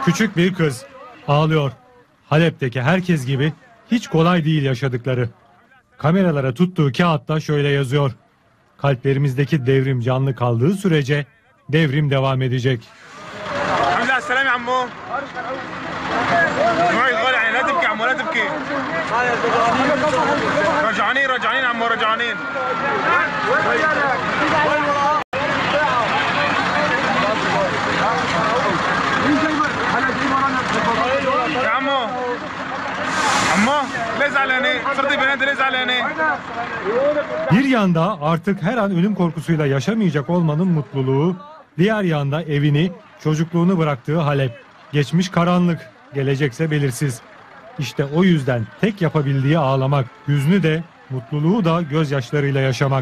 Küçük bir kız ağlıyor. Halep'teki herkes gibi hiç kolay değil yaşadıkları. Kameralara tuttuğu kağıtta şöyle yazıyor: kalplerimizdeki devrim canlı kaldığı sürece devrim devam edecek. Bir yanda artık her an ölüm korkusuyla yaşamayacak olmanın mutluluğu, diğer yanda evini, çocukluğunu bıraktığı Halep. Geçmiş karanlık, gelecekse belirsiz. İşte o yüzden tek yapabildiği ağlamak, hüznü de, mutluluğu da gözyaşlarıyla yaşamak.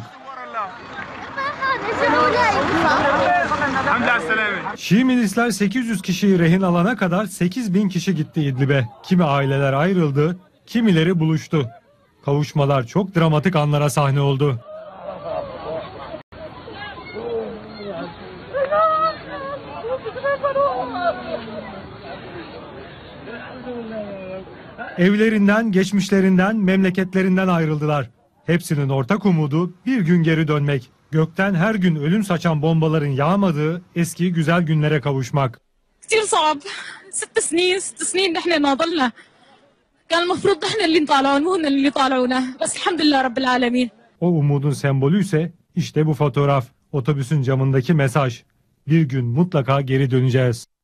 Şii milisler 800 kişiyi rehin alana kadar 8.000 kişi gitti İdlib'e. Kimi aileler ayrıldı, kimileri buluştu. Kavuşmalar çok dramatik anlara sahne oldu. Evlerinden, geçmişlerinden, memleketlerinden ayrıldılar. Hepsinin ortak umudu bir gün geri dönmek. Gökten her gün ölüm saçan bombaların yağmadığı eski güzel günlere kavuşmak. كثير صعب 6 سنين نحن ناضلنا كان المفروض نحن اللي نطالعون مو هن اللي يطالعونا بس الحمد لله رب العالمين. O umudun sembolü ise işte bu fotoğraf. Otobüsün camındaki mesaj. Bir gün mutlaka geri döneceğiz.